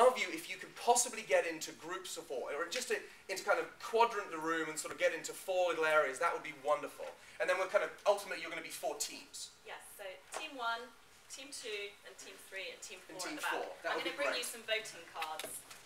our view, if you could possibly get into groups of 4, or just into kind of quadrant the room and sort of get into 4 little areas, that would be wonderful. And then we're kind of, ultimately, you're going to be 4 teams. Yes, so team 1, team 2, and team 3, and team 4 and team at the back. 4. I'm going to bring you some voting cards.